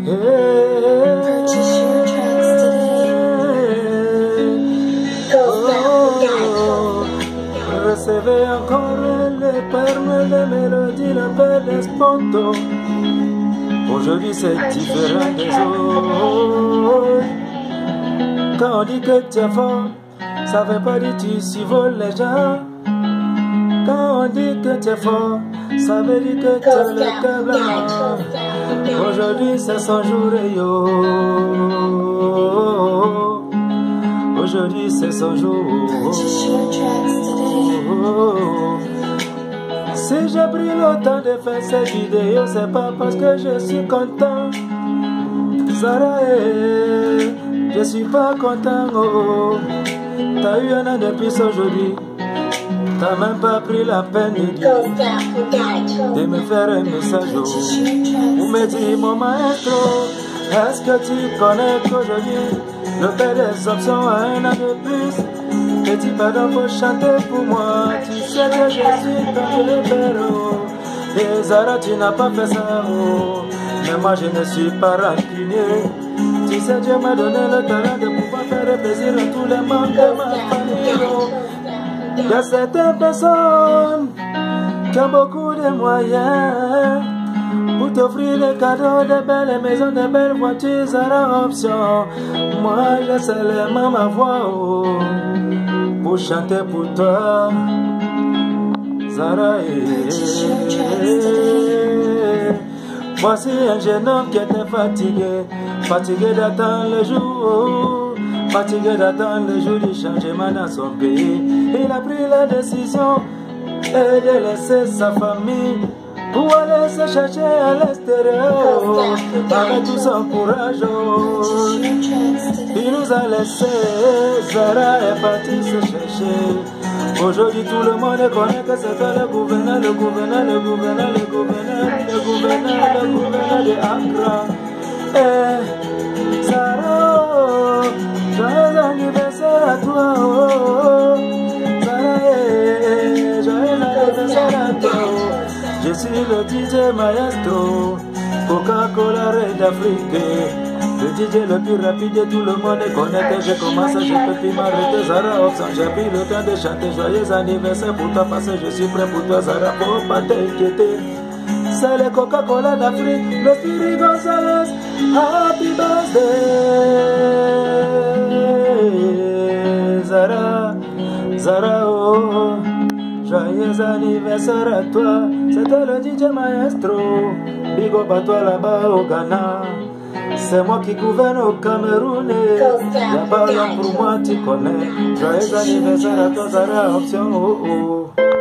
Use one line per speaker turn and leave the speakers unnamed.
Purchase your tracks today.
Recevez encore les perles, les mélodies, le bel esponto. Aujourd'hui c'est différent des autres. Quand on dit que tu es fort, ça veut pas dire que tu survoles les gens. Quand on dit que tu es fort, ça veut dire que tu as le cœur blanc. Aujourd'hui c'est son jour et yo. Aujourd'hui c'est son jour. Si j'ai pris le temps de faire cette vidéo, c'est pas parce que je suis content. Zara, je suis pas content. Oh. T'as eu un an de plus aujourd'hui. T'as même pas pris la peine de me faire un message. Ou me dire mon maestro, est-ce que tu connais qu'aujourd'hui le père des options a un an de plus? Petit pardon faut chanter pour moi. Tu sais que je suis ton père. Et Zara tu n'as pas fait ça. Oh. Mais moi je ne suis pas rancunier. Tu sais Dieu m'a donné le talent de pouvoir faire plaisir à tous les membres de ma famille. Oh. Il y a certaines personnes qui ont beaucoup de moyens pour t'offrir des cadeaux, de belles maisons, de belles voitures, Zara option. Moi j'ai seulement ma voix oh, pour chanter pour toi, Zara. Voici un jeune homme qui était fatigué, fatigué d'attendre le jour, fatigué d'attendre le jour du changement dans son pays. Il a pris la décision de laisser sa famille pour aller se chercher à l'extérieur avec tout son courage. Il nous a laissé, Zara est parti se chercher. Aujourd'hui tout le monde connaît que c'était le gouverneur, le gouverneur, le gouverneur, le gouverneur, le gouverneur, le gouverneur de Accra. Et Zara, joyeux anniversaire à toi. Zara, joyeux anniversaire à toi. Je suis le DJ Maestro, Coca-Cola Red d'Afrique. Le DJ le plus rapide de tout le monde connaît que je commence, je peux plus m'arrêter. Zara Option, j'ai pris le temps de chanter joyeux anniversaire pour toi parce que je suis prêt pour toi, Zara, faut pas t'inquiéter. C'est le Coca-Cola d'Afrique, le Spirit Gonzalez, happy birthday. Zara, Zara, oh, joyeux anniversaire à toi. C'était le DJ Maestro, big up à toi là-bas au Ghana. C'est moi qui gouverne au Cameroun. Y'a pas long pour moi, tu connais. Joyeux anniversaire à toi, Zara Option. Oh, oh.